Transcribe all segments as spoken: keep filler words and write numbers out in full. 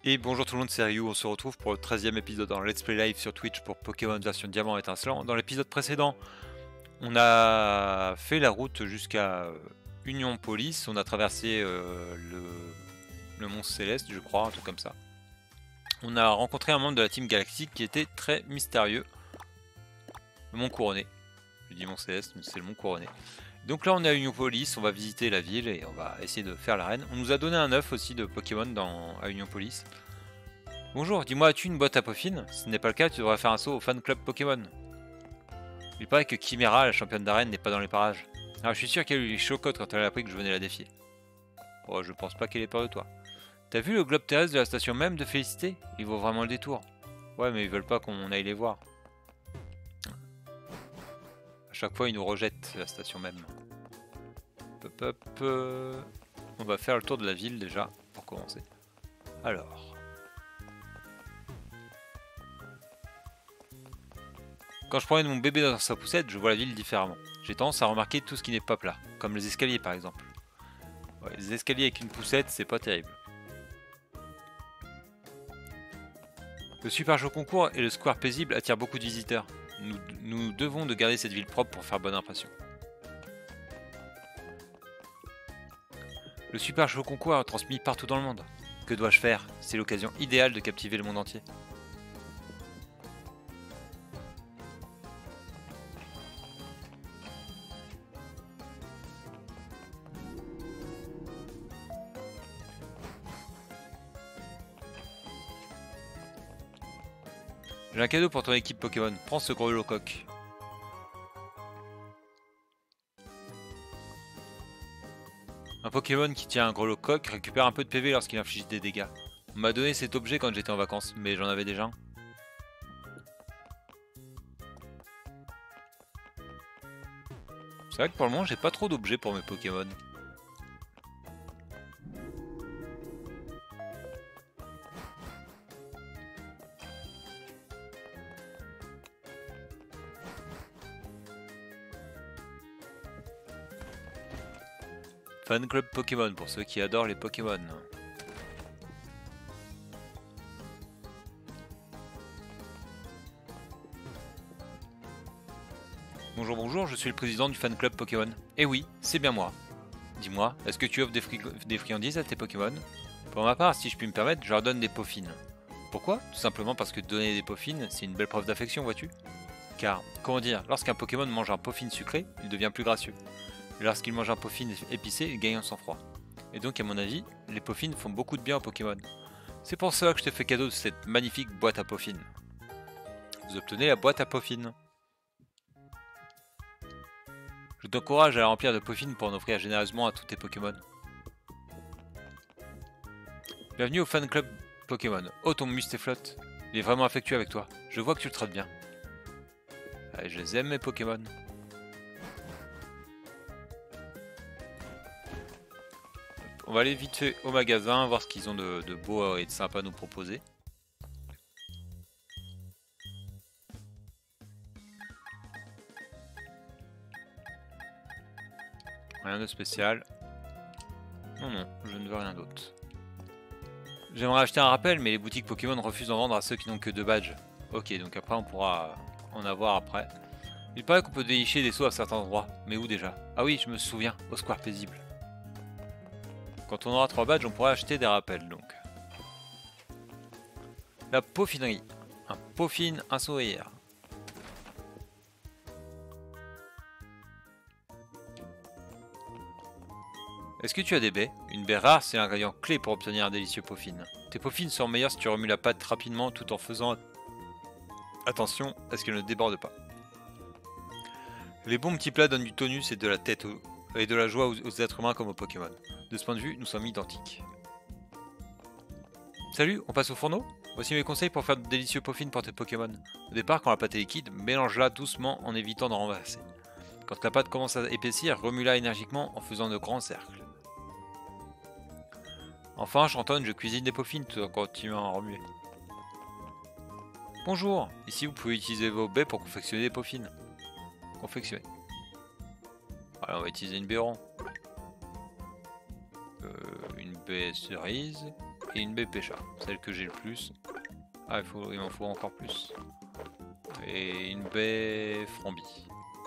Et bonjour tout le monde, c'est Ryu, on se retrouve pour le treizième épisode dans Let's Play Live sur Twitch pour Pokémon version Diamant étincelant. Dans l'épisode précédent, on a fait la route jusqu'à euh, Union Police, on a traversé euh, le, le Mont Céleste, je crois, un truc comme ça. On a rencontré un membre de la Team Galactique qui était très mystérieux, le Mont Couronné. Je dis Mont Céleste, mais c'est le Mont Couronné. Donc là on est à Union Police, on va visiter la ville et on va essayer de faire l'arène. On nous a donné un œuf aussi de Pokémon dans, à Union Police. Bonjour, dis-moi, as-tu une boîte à Poffin? Si ce n'est pas le cas, tu devrais faire un saut au fan club Pokémon. Il paraît que Chimera, la championne d'arène, n'est pas dans les parages. Ah, je suis sûr qu'elle a eu les chocottes quand elle a appris que je venais la défier. Oh, je pense pas qu'elle ait peur de toi. T'as vu le globe terrestre de la station même de Félicité? Il vaut vraiment le détour. Ouais, mais ils veulent pas qu'on aille les voir. À chaque fois, ils nous rejettent, la station même. Hop, hop, euh... On va faire le tour de la ville déjà, pour commencer. Alors... Quand je promène mon bébé dans sa poussette, je vois la ville différemment. J'ai tendance à remarquer tout ce qui n'est pas plat, comme les escaliers par exemple. Ouais, les escaliers avec une poussette, c'est pas terrible. Le super jeu concours et le square paisible attirent beaucoup de visiteurs. Nous, nous devons de garder cette ville propre pour faire bonne impression. Le super jeu concours est transmis partout dans le monde. Que dois-je faire? C'est l'occasion idéale de captiver le monde entier. J'ai un cadeau pour ton équipe Pokémon, prends ce gros Locoque. Un Pokémon qui tient un gros Locoque récupère un peu de P V lorsqu'il inflige des dégâts. On m'a donné cet objet quand j'étais en vacances, mais j'en avais déjà un. C'est vrai que pour le moment j'ai pas trop d'objets pour mes Pokémon. Fan club Pokémon pour ceux qui adorent les Pokémon. Bonjour, bonjour, je suis le président du fan club Pokémon. Eh oui, c'est bien moi. Dis-moi, est-ce que tu offres des, fri des friandises à tes Pokémon? Pour ma part, si je puis me permettre, je leur donne des Poffines. Pourquoi? Tout simplement parce que donner des Poffines, c'est une belle preuve d'affection, vois-tu? Car, comment dire, lorsqu'un Pokémon mange un Poffine sucré, il devient plus gracieux. Et lorsqu'il mange un Poffine épicé, il gagne en sang-froid. Et donc, à mon avis, les Poffines font beaucoup de bien aux Pokémon. C'est pour cela que je te fais cadeau de cette magnifique boîte à Poffines. Vous obtenez la boîte à Poffines. Je t'encourage à la remplir de Poffines pour en offrir généreusement à tous tes Pokémon. Bienvenue au fan club Pokémon. Oh, ton Mustéflotte, il est vraiment affectueux avec toi. Je vois que tu le traites bien. Allez, je les aime mes Pokémon. On va aller vite fait au magasin, voir ce qu'ils ont de, de beau et de sympa à nous proposer. Rien de spécial. Non, non, je ne veux rien d'autre. J'aimerais acheter un rappel, mais les boutiques Pokémon refusent d'en vendre à ceux qui n'ont que deux badges. Ok, donc après on pourra en avoir après. Il paraît qu'on peut dénicher des sauts à certains endroits. Mais où déjà? Ah oui, je me souviens, au square paisible. Quand on aura trois badges, on pourra acheter des rappels donc. La peaufinerie. Un peaufine, un sourire. Est-ce que tu as des baies? Une baie rare, c'est l'ingrédient clé pour obtenir un délicieux peaufine. Tes peaufines sont meilleures si tu remues la pâte rapidement tout en faisant attention à ce qu'elle ne déborde pas. Les bons petits plats donnent du tonus et de la tête aux... et de la joie aux, aux êtres humains comme aux Pokémon. De ce point de vue, nous sommes identiques. Salut, on passe au fourneau? Voici mes conseils pour faire de délicieux peaufines pour tes Pokémon. Au départ, quand la pâte est liquide, mélange-la doucement en évitant d'en renverser. Quand la pâte commence à épaissir, remue-la énergiquement en faisant de grands cercles. Enfin, chantonne, je cuisine des peaufines tout en continuant à remuer. Bonjour, ici vous pouvez utiliser vos baies pour confectionner des peaufines. Confectionner. Alors on va utiliser une baie rond. Euh, une baie cerise. et une baie pêcha, celle que j'ai le plus. Ah, il faut, il m'en faut encore plus. Et une baie frambie.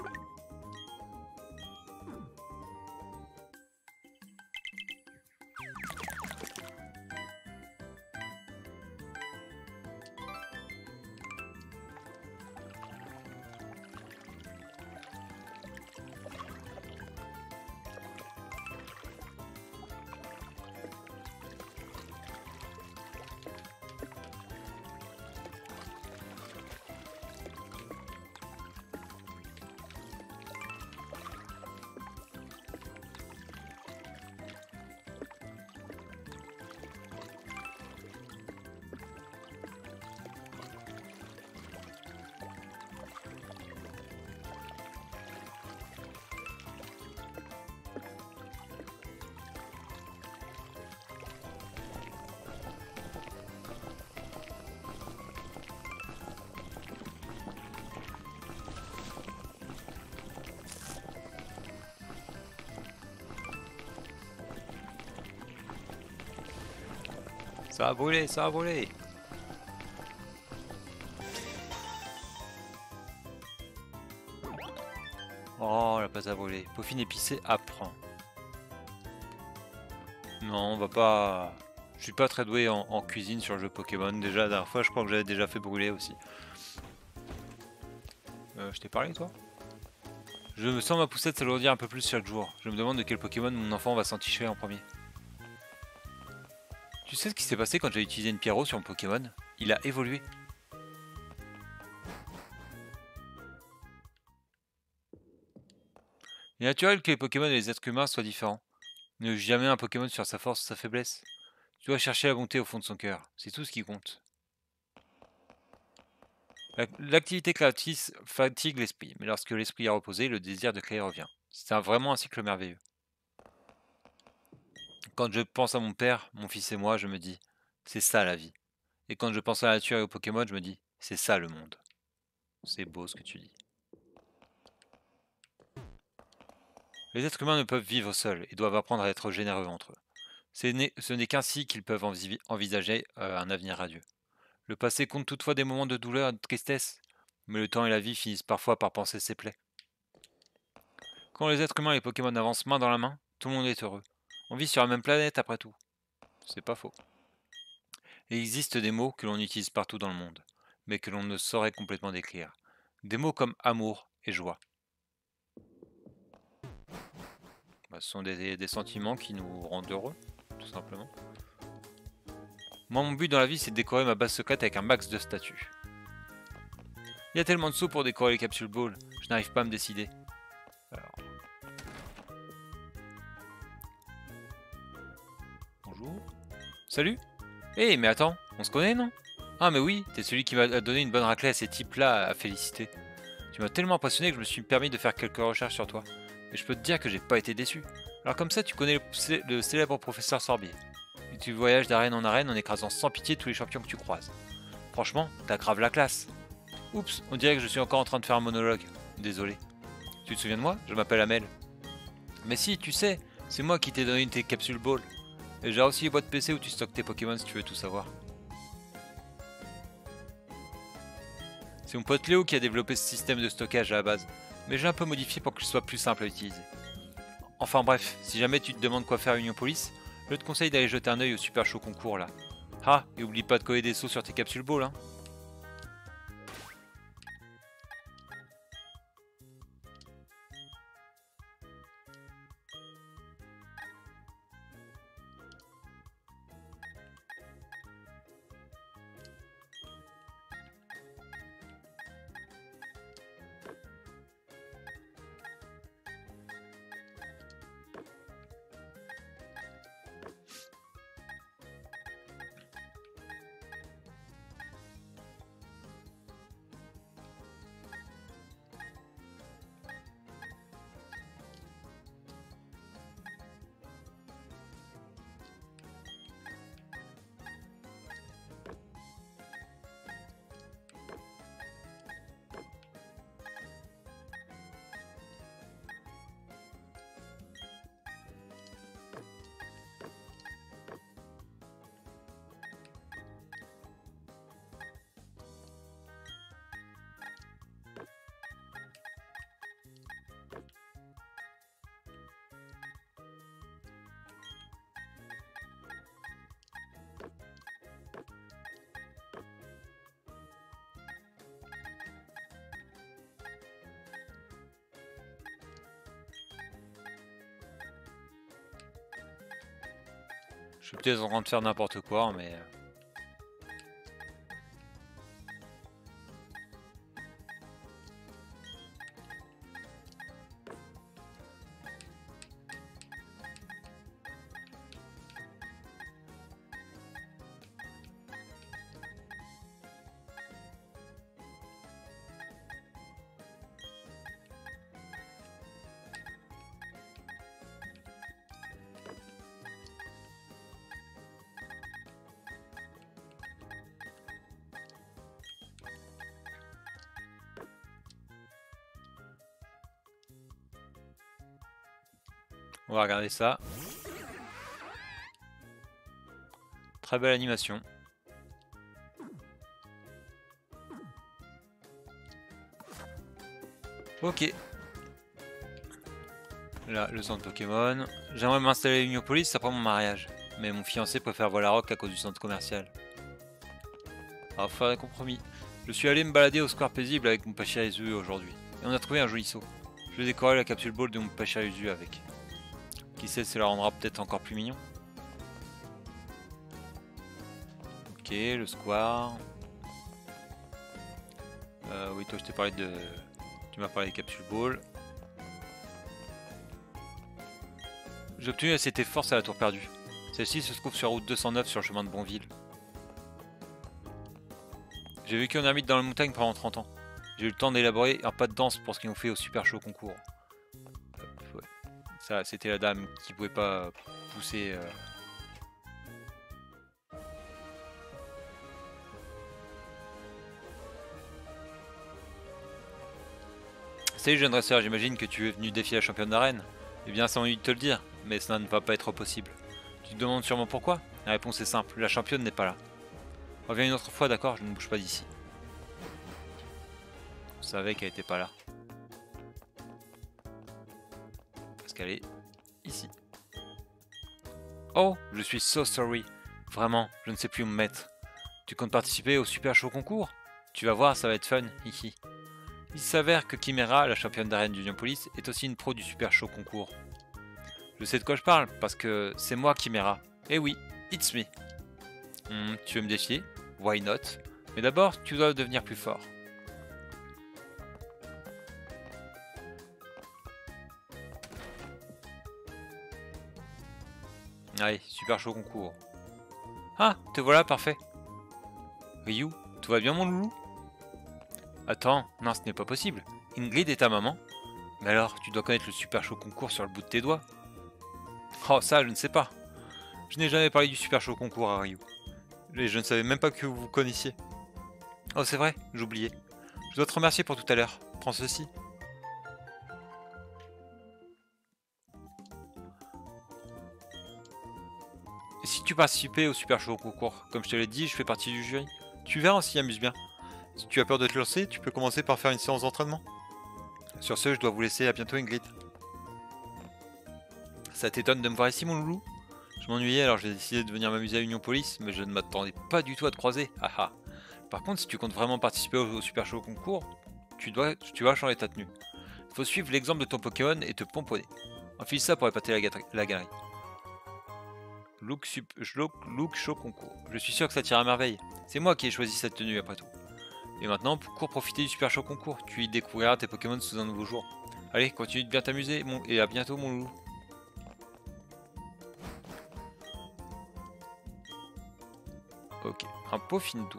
Ça a brûlé, ça a brûlé. Oh, la pâte à brûler. Peaufine épicée apprend. Non, on va pas... Je suis pas très doué en, en cuisine sur le jeu Pokémon. Déjà, la dernière fois, je crois que j'avais déjà fait brûler aussi. Euh, je t'ai parlé, toi? Je me sens ma poussette s'alourdir un peu plus chaque jour. Je me demande de quel Pokémon mon enfant va s'enticher en premier. Tu sais ce qui s'est passé quand j'ai utilisé une Pierrot sur mon Pokémon? Il a évolué. Il est naturel que les Pokémon et les êtres humains soient différents. Ne juge jamais un Pokémon sur sa force ou sa faiblesse. Tu dois chercher la bonté au fond de son cœur. C'est tout ce qui compte. L'activité créatrice fatigue l'esprit, mais lorsque l'esprit est reposé, le désir de créer revient. C'est un, vraiment un cycle merveilleux. Quand je pense à mon père, mon fils et moi, je me dis, c'est ça la vie. Et quand je pense à la nature et aux Pokémon, je me dis, c'est ça le monde. C'est beau ce que tu dis. Les êtres humains ne peuvent vivre seuls et doivent apprendre à être généreux entre eux. Ce n'est qu'ainsi qu'ils peuvent envisager euh, un avenir radieux. Le passé compte toutefois des moments de douleur et de tristesse, mais le temps et la vie finissent parfois par panser ses plaies. Quand les êtres humains et les Pokémon avancent main dans la main, tout le monde est heureux. On vit sur la même planète après tout. C'est pas faux. Il existe des mots que l'on utilise partout dans le monde, mais que l'on ne saurait complètement décrire. Des mots comme amour et joie. Bah, ce sont des, des sentiments qui nous rendent heureux, tout simplement. Moi, mon but dans la vie, c'est de décorer ma base secrète avec un max de statues. Il y a tellement de sauts pour décorer les capsules balls, je n'arrive pas à me décider. Alors... Bonjour. Salut. Eh, hey, mais attends, on se connaît, non? Ah, mais oui, t'es celui qui m'a donné une bonne raclée à ces types-là à féliciter. Tu m'as tellement impressionné que je me suis permis de faire quelques recherches sur toi. Et je peux te dire que j'ai pas été déçu. Alors comme ça, tu connais le, le célèbre professeur Sorbier. Et tu voyages d'arène en arène en écrasant sans pitié tous les champions que tu croises. Franchement, t'as grave la classe. Oups, on dirait que je suis encore en train de faire un monologue. Désolé. Tu te souviens de moi? Je m'appelle Amel. Mais si, tu sais, c'est moi qui t'ai donné tes capsules ball. Et j'ai aussi les boîtes P C où tu stockes tes Pokémon si tu veux tout savoir. C'est mon pote Léo qui a développé ce système de stockage à la base, mais j'ai un peu modifié pour que ce soit plus simple à utiliser. Enfin bref, si jamais tu te demandes quoi faire à Union Police, je te conseille d'aller jeter un œil au super chaud concours là. Ah, et oublie pas de coller des sauts sur tes capsules balles, hein. suis peut-être en train de faire n'importe quoi, mais... On va regarder ça. Très belle animation. Ok. Là, le centre Pokémon. J'aimerais m'installer à Uniopolis après mon mariage. Mais mon fiancé préfère Volarock à cause du centre commercial. Alors, faut faire des compromis. Je suis allé me balader au square paisible avec mon Pachirisu aujourd'hui. Et on a trouvé un joli saut. Je vais décorer la capsule ball de mon Pachirisu avec. Qui sait, ça la rendra peut-être encore plus mignon. Ok, le square. Euh, oui, toi je t'ai parlé de... Tu m'as parlé des capsules ball. J'ai obtenu la C T Force à la tour perdue. Celle-ci se trouve sur la route deux cent neuf sur le chemin de Bonville. J'ai vécu en ermite dans la montagne pendant trente ans. J'ai eu le temps d'élaborer un pas de danse pour ce qu'ils ont fait au super show concours. Ouais. Ça, c'était la dame qui pouvait pas pousser... Euh... Salut jeune dresseur, j'imagine que tu es venu défier la championne d'arène. Eh bien, ça m'ennuie de te le dire, mais cela ne va pas être possible. Tu te demandes sûrement pourquoi? La réponse est simple, la championne n'est pas là. Reviens une autre fois, d'accord? Je ne bouge pas d'ici. On savait qu'elle était pas là. Parce qu'elle est ici. Oh, je suis so sorry. Vraiment, je ne sais plus où me mettre. Tu comptes participer au super show concours? Tu vas voir, ça va être fun, hihi. Il s'avère que Chimera, la championne d'arène d'Uniopolis, est aussi une pro du super show concours. Je sais de quoi je parle, parce que c'est moi Chimera. Eh oui, it's me. Hmm, tu veux me défier? Why not? Mais d'abord, tu dois devenir plus fort. Allez, super show concours. Ah, te voilà, parfait. Ryu, tout va bien mon loulou? Attends, non, ce n'est pas possible. Ingrid est ta maman? Mais alors, tu dois connaître le super show concours sur le bout de tes doigts. Oh, ça, je ne sais pas. Je n'ai jamais parlé du super show concours à Ryu. Et je ne savais même pas que vous vous connaissiez. Oh, c'est vrai, j'oubliais. Je dois te remercier pour tout à l'heure. Prends ceci. Et si tu participais au super show concours? Comme je te l'ai dit, je fais partie du jury. Tu verras, on s'y amuse bien. Si tu as peur de te lancer, tu peux commencer par faire une séance d'entraînement. Sur ce, je dois vous laisser, à bientôt Ingrid. Ça t'étonne de me voir ici mon loulou? Je m'ennuyais alors j'ai décidé de venir m'amuser à Uniopolis, mais je ne m'attendais pas du tout à te croiser. Haha. Par contre, si tu comptes vraiment participer au, au super show concours, tu dois, tu vas changer ta tenue. Il faut suivre l'exemple de ton Pokémon et te pomponner. Enfile ça pour épater la, la galerie. Look, sup, look, look show concours. Je suis sûr que ça tire à merveille. C'est moi qui ai choisi cette tenue après tout. Et maintenant, cours profiter du super show concours. Tu y découvriras tes Pokémon sous un nouveau jour. Allez, continue de bien t'amuser mon... et à bientôt mon loulou. Ok, un Poffintou.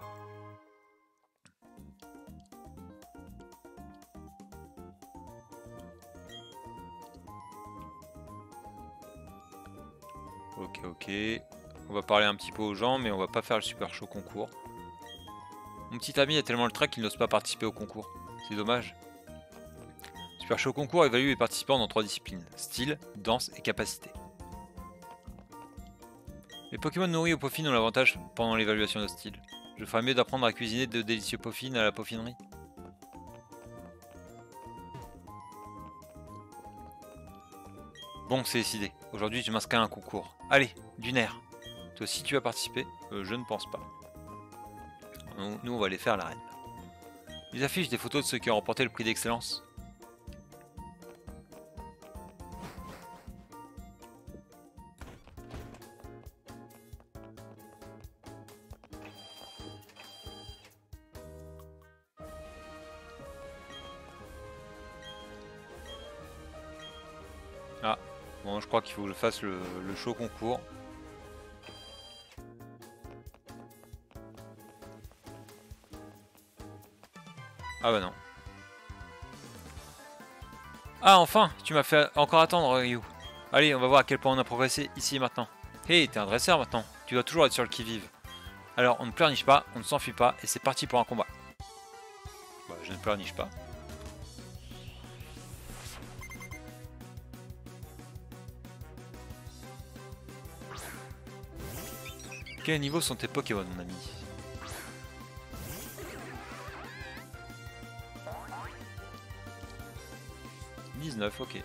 Ok, ok. On va parler un petit peu aux gens, mais on va pas faire le super show concours. Mon petit ami a tellement le trac qu'il n'ose pas participer au concours. C'est dommage. Super show concours évalue les participants dans trois disciplines. Style, danse et capacité. Les Pokémon nourris au Poffin ont l'avantage pendant l'évaluation de style. Je ferais mieux d'apprendre à cuisiner de délicieux Poffin à la Poffinerie. Bon, c'est décidé. Aujourd'hui, je m'inscris à un concours. Allez, d'une aire. Toi aussi, tu vas participer? euh, Je ne pense pas. Nous, nous, on va aller faire l'arène. Ils affichent des photos de ceux qui ont remporté le prix d'excellence. Bon, je crois qu'il faut que je fasse le, le show concours. Ah bah non. Ah enfin, tu m'as fait encore attendre, Ryu. Allez, on va voir à quel point on a progressé ici et maintenant. Hé, hey, t'es un dresseur maintenant. Tu dois toujours être sur le qui-vive. Alors, on ne pleurniche pas, on ne s'enfuit pas, et c'est parti pour un combat. Bah, je ne pleurniche pas. Quel niveau sont tes Pokémon, mon ami? dix-neuf, ok.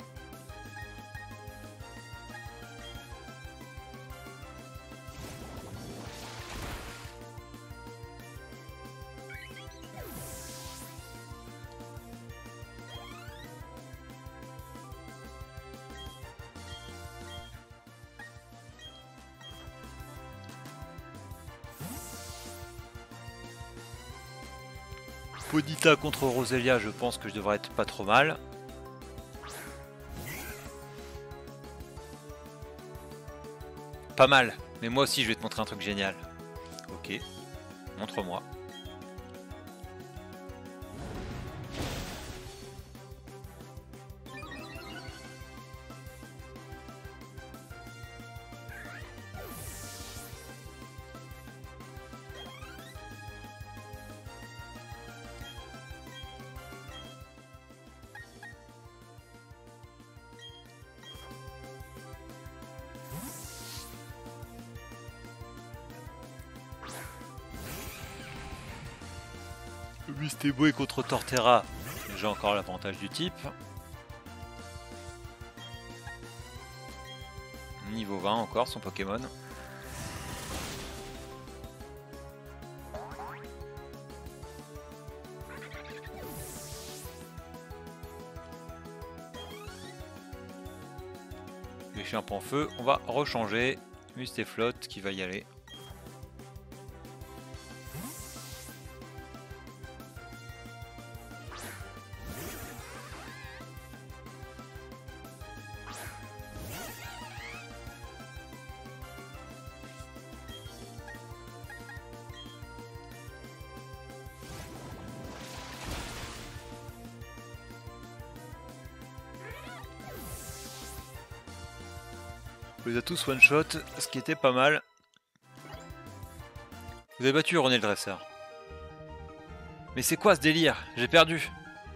Ponyta contre Roselia, je pense que je devrais être pas trop mal. Pas mal, mais moi aussi je vais te montrer un truc génial. Ok, montre-moi. Mistéboué contre Torterra, j'ai encore l'avantage du type. Niveau vingt encore son Pokémon. Les chiens en feu, on va rechanger. Mustéflotte qui va y aller. On les a tous one shot, ce qui était pas mal. Vous avez battu René le dresseur. Mais c'est quoi ce délire? J'ai perdu.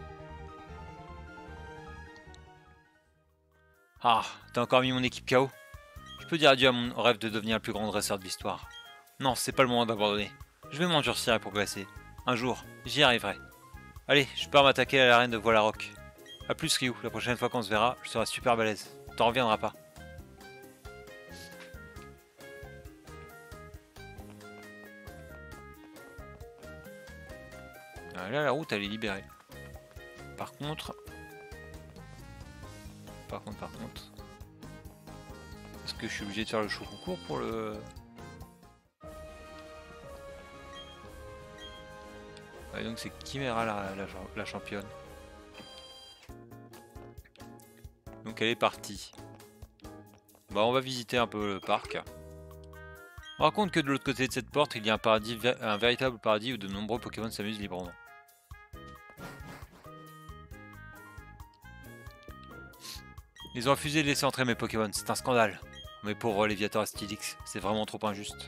Ah, t'as encore mis mon équipe K O. Je peux dire adieu à mon rêve de devenir le plus grand dresseur de l'histoire. Non, c'est pas le moment d'abandonner. Je vais m'endurcir et progresser. Un jour, j'y arriverai. Allez, je pars m'attaquer à l'arène de Voilarock. A plus Ryu, la prochaine fois qu'on se verra, je serai super balèze. T'en reviendras pas. Là, la route, elle est libérée. Par contre... Par contre, par contre... Est-ce que je suis obligé de faire le show concours pour le... Ouais, donc c'est Chimera la, la, la championne. Donc elle est partie. Bah on va visiter un peu le parc. On raconte que de l'autre côté de cette porte, il y a un paradis, un véritable paradis où de nombreux Pokémon s'amusent librement. Ils ont refusé de laisser entrer mes Pokémon, c'est un scandale. Mais pauvre Léviator Astylix, c'est vraiment trop injuste.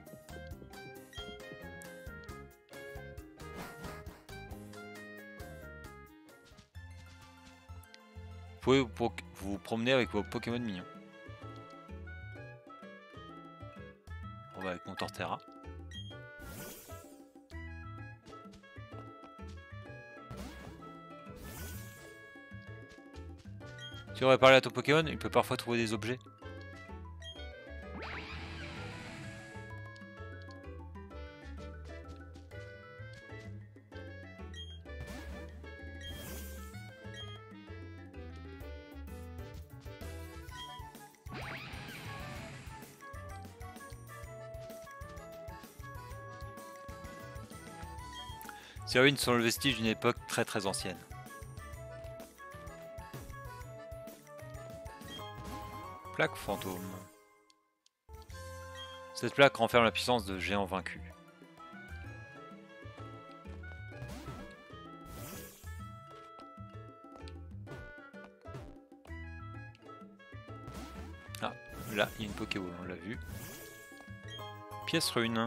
Vous pouvez vous, vous promener avec vos Pokémon mignons. On va avec mon Torterra. Tu aurais parlé à ton Pokémon, il peut parfois trouver des objets. Ces ruines sont le vestige d'une époque très très ancienne. Plaque fantôme. Cette plaque renferme la puissance de géants vaincus. Ah, là, il y a une Pokéball, on l'a vu. Pièce rune.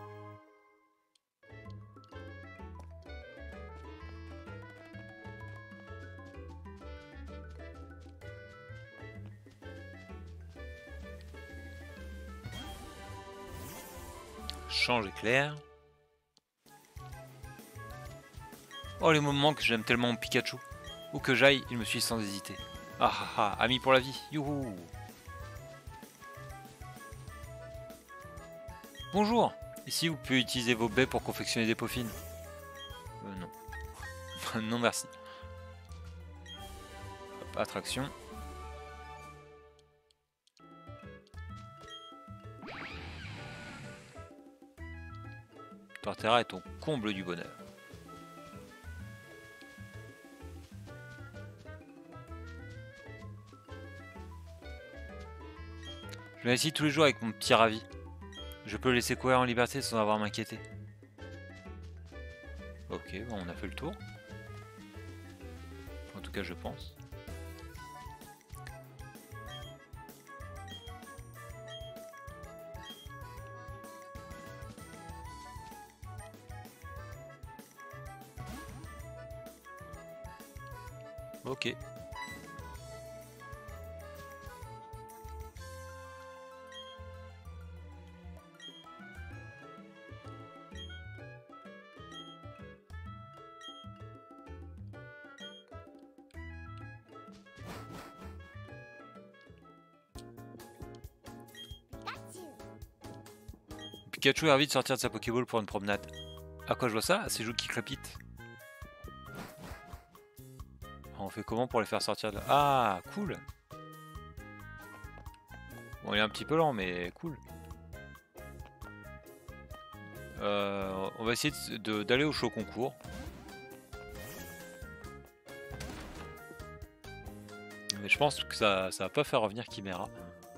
Change éclair. Oh, les moments que j'aime tellement mon Pikachu. Où que j'aille, il me suit sans hésiter. Ah ah ah, ami pour la vie. Youhou. Bonjour. Ici, vous pouvez utiliser vos baies pour confectionner des peaufines. Euh, non. Non, merci. Hop, attraction. Torterra est ton comble du bonheur. Je viens ici tous les jours avec mon petit Ravi. Je peux le laisser courir en liberté sans avoir à m'inquiéter. Ok, bon, on a fait le tour. En tout cas, je pense. Ok. Pikachu est ravi de sortir de sa Pokéball pour une promenade. À quoi je vois ça? Ses joues qui crépitent. On fait comment pour les faire sortir de là? Ah, cool. Bon, il est un petit peu lent, mais cool. Euh, on va essayer d'aller au show concours. Mais je pense que ça, ça va pas faire revenir Chimera.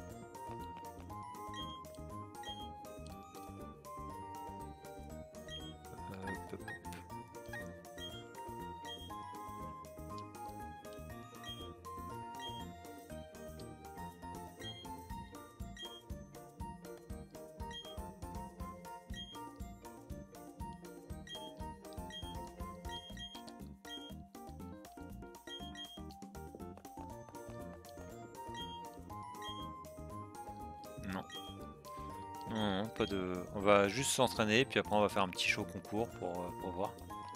Non. Non, non, pas de... On va juste s'entraîner, puis après on va faire un petit show concours pour, euh, pour voir.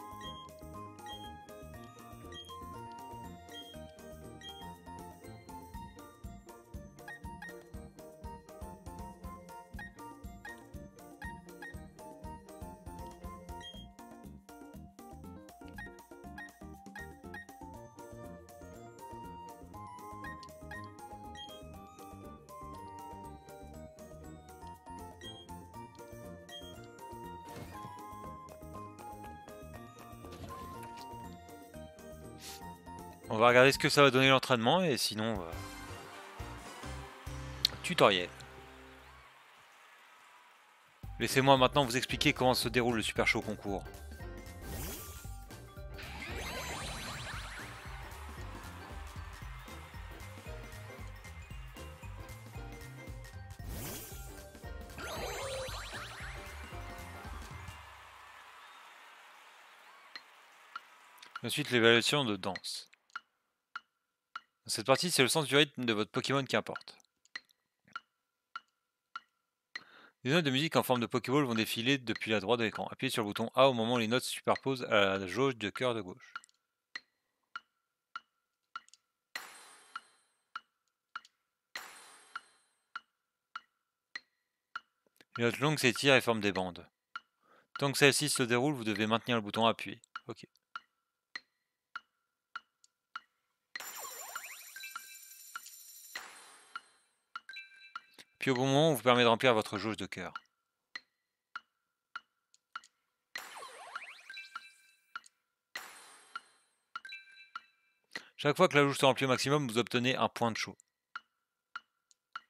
On va regarder ce que ça va donner l'entraînement et sinon... Euh... Tutoriel. Laissez-moi maintenant vous expliquer comment se déroule le Super Show concours. Ensuite, l'évaluation de danse. Dans cette partie, c'est le sens du rythme de votre Pokémon qui importe. Les notes de musique en forme de Pokéball vont défiler depuis la droite de l'écran. Appuyez sur le bouton A au moment où les notes se superposent à la jauge de cœur de gauche. Les notes longues s'étirent et forment des bandes. Tant que celle-ci se déroule, vous devez maintenir le bouton appuyé. Ok. Puis au bon moment, on vous permet de remplir votre jauge de cœur. Chaque fois que la jauge se remplit au maximum, vous obtenez un point de chaud.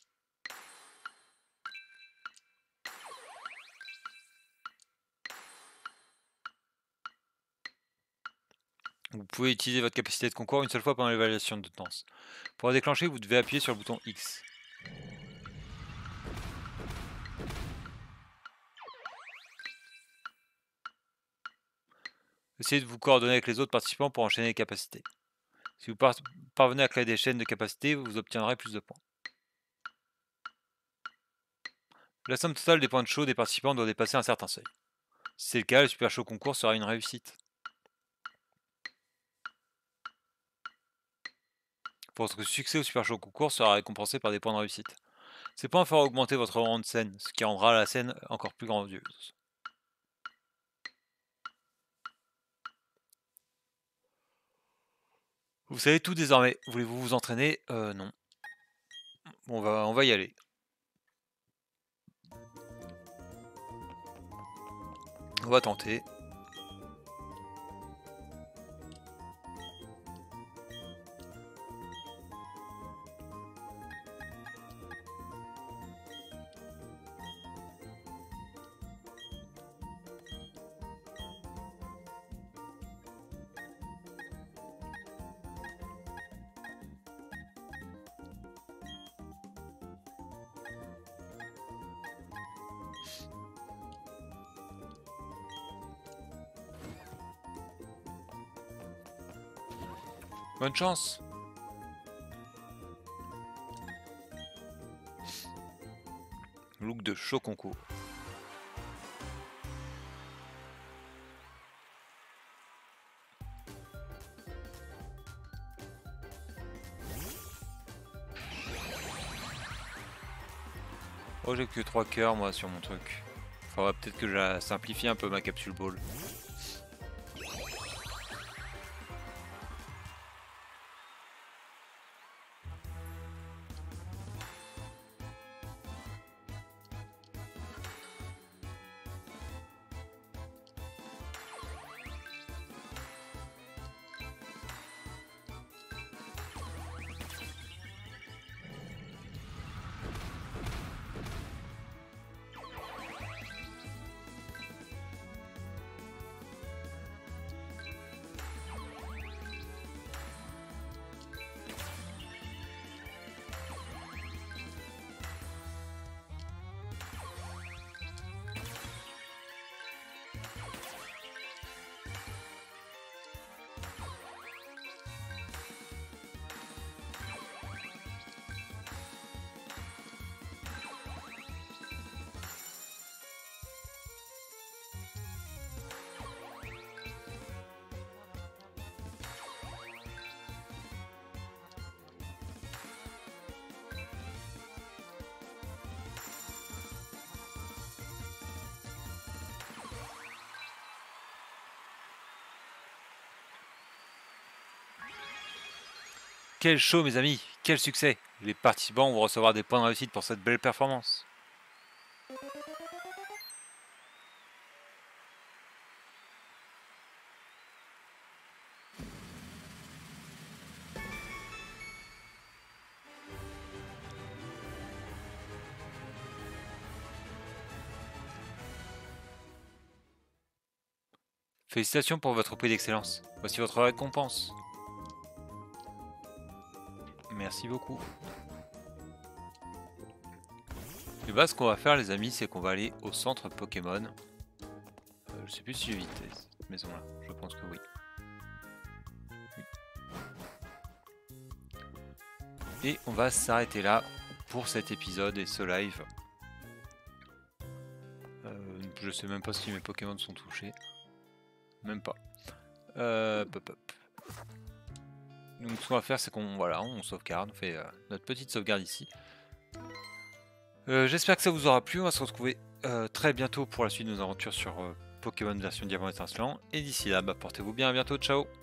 Vous pouvez utiliser votre capacité de concours une seule fois pendant l'évaluation de danse. Pour la déclencher, vous devez appuyer sur le bouton X. Essayez de vous coordonner avec les autres participants pour enchaîner les capacités. Si vous par parvenez à créer des chaînes de capacités, vous obtiendrez plus de points. La somme totale des points de show des participants doit dépasser un certain seuil. Si c'est le cas, le Super Show concours sera une réussite. Votre succès au Super Show concours sera récompensé par des points de réussite. Ces points feront augmenter votre rang de scène, ce qui rendra la scène encore plus grandiose. Vous savez tout désormais. Voulez-vous vous entraîner? Euh, non. Bon, on va, on va y aller. On va tenter. Bonne chance. Look de show concours. Oh, j'ai que trois cœurs moi sur mon truc. Faudra peut-être que je la simplifie un peu ma capsule ball. Quel show mes amis, quel succès! Les participants vont recevoir des points de réussite pour cette belle performance. Félicitations pour votre prix d'excellence. Voici votre récompense. Merci beaucoup. Et bah ce qu'on va faire les amis, c'est qu'on va aller au centre Pokémon. Euh, je sais plus si j'ai visité cette maison là, je pense que oui. oui. Et on va s'arrêter là pour cet épisode et ce live. Euh, je sais même pas si mes Pokémon sont touchés. Même pas. Euh, pop, pop. Donc ce qu'on va faire c'est qu'on voilà, on sauvegarde, on fait euh, notre petite sauvegarde ici. Euh, J'espère que ça vous aura plu, on va se retrouver euh, très bientôt pour la suite de nos aventures sur euh, Pokémon version Diamant étincelant. Et d'ici là, bah, portez-vous bien, à bientôt, ciao.